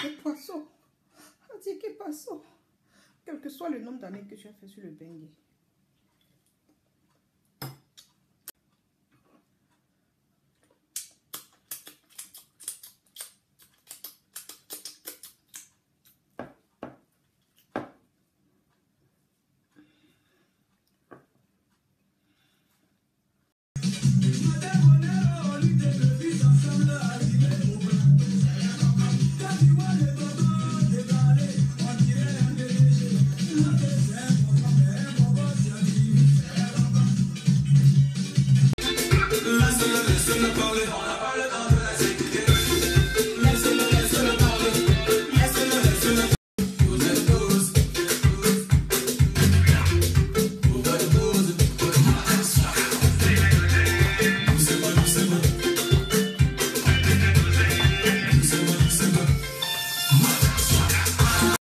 des poissons. Adieu, poisson. Quel que soit le nombre d'années que tu as fait sur le bengue.